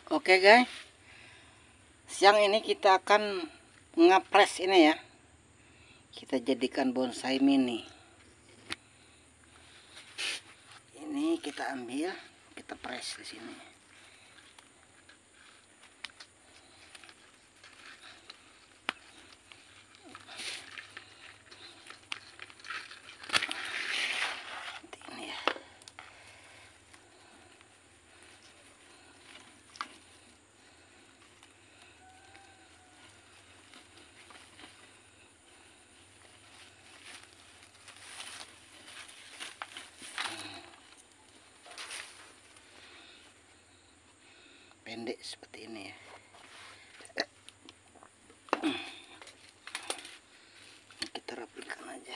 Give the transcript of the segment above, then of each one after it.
Oke guys, siang ini kita akan ngepres ini ya. Kita jadikan bonsai mini. Ini kita ambil, kita pres di sini. Ini ya. Pendek seperti ini ya. Kita rapikan aja.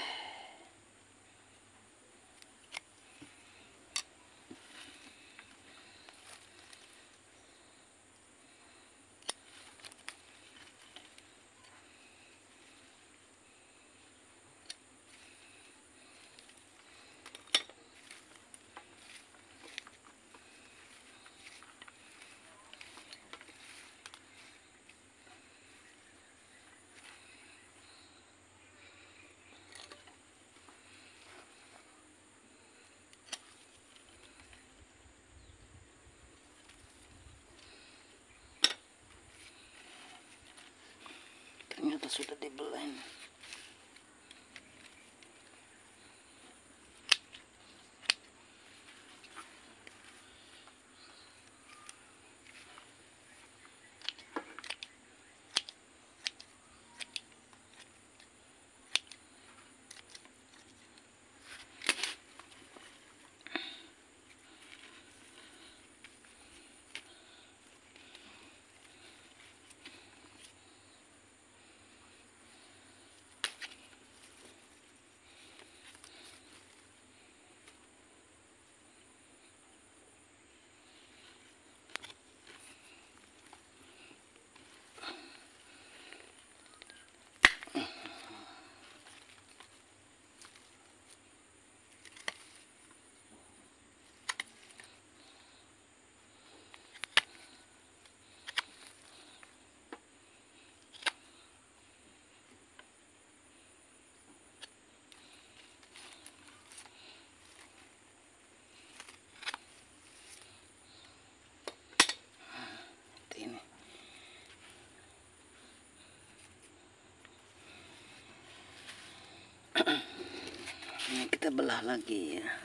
Ternyata sudah di-blend. Ini. Ini kita belah lagi ya.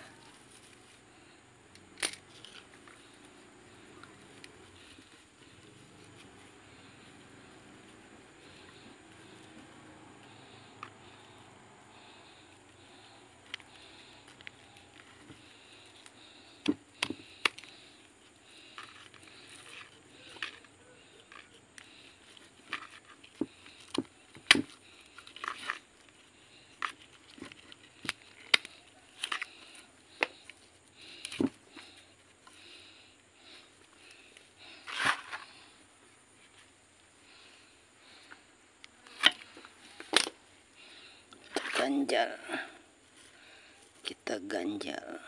Ganjal, kita ganjal.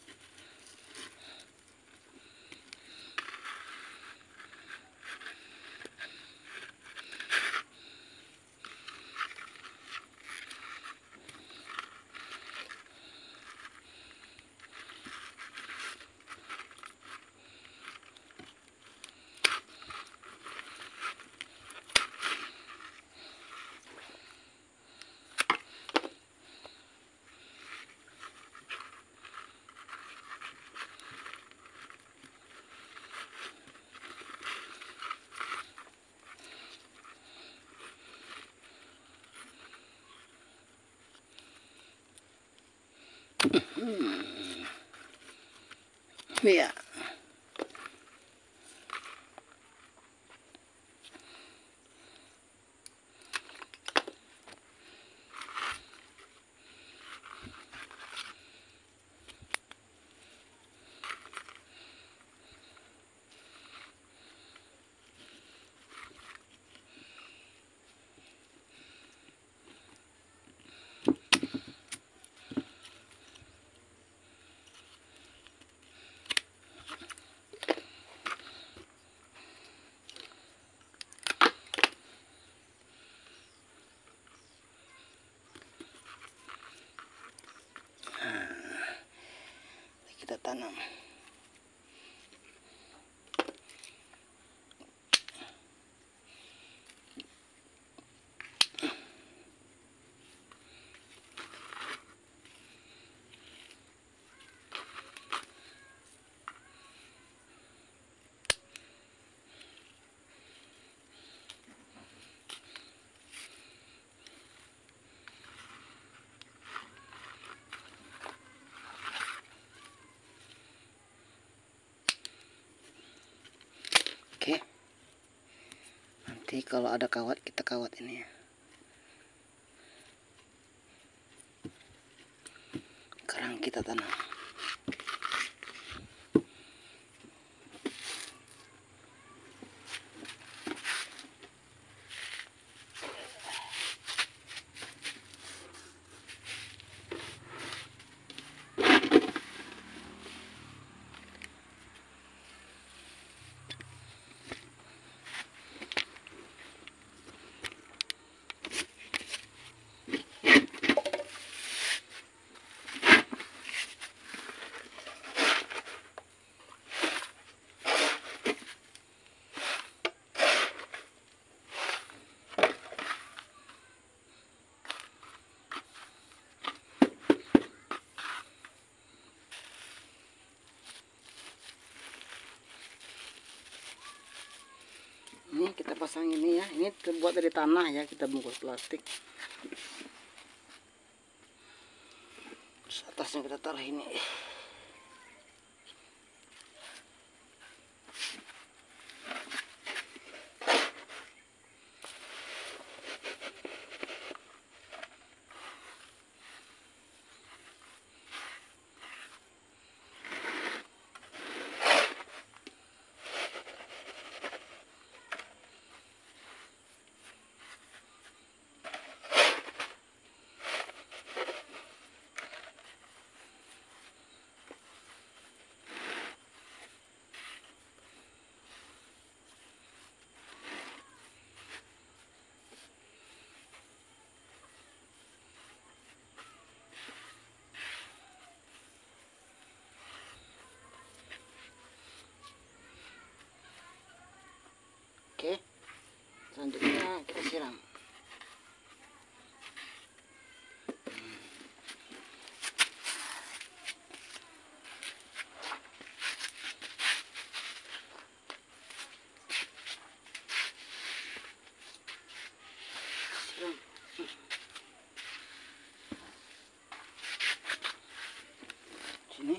Ya. tanam. Oke, nanti kalau ada kawat kita kawat ini ya. Sekarang kita tanam. Ini kita pasang ini ya, ini terbuat dari tanah ya, kita bungkus plastik. Terus atasnya kita taruh ini. Oke, selanjutnya kita siram. Siram. Sini.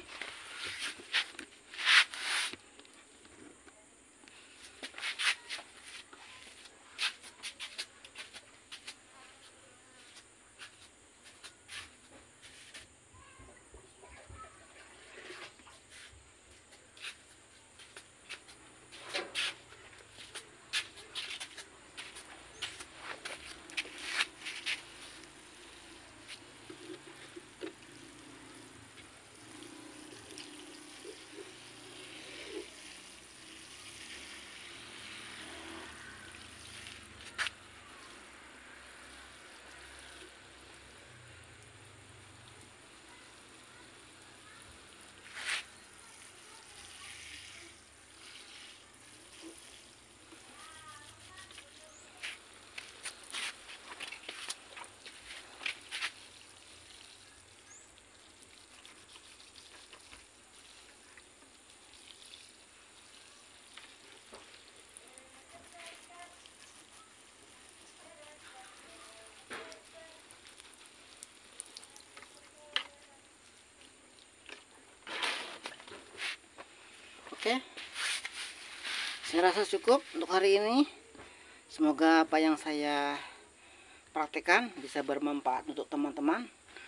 Oke, saya rasa cukup untuk hari ini. Semoga apa yang saya praktekkan bisa bermanfaat untuk teman-teman.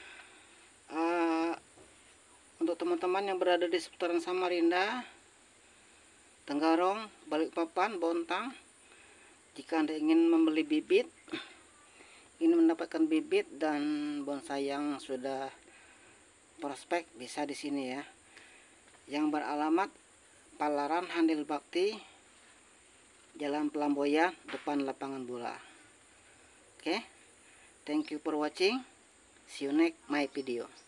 Untuk teman-teman yang berada di seputaran Samarinda, Tenggarong, Balikpapan, Bontang, jika Anda ingin membeli bibit, ingin mendapatkan bibit dan bonsai yang sudah prospek, bisa di sini ya. Yang beralamat Palaran Handil Bakti, Jalan Pelamboyan, depan lapangan bola. Oke, thank you for watching. See you next my video.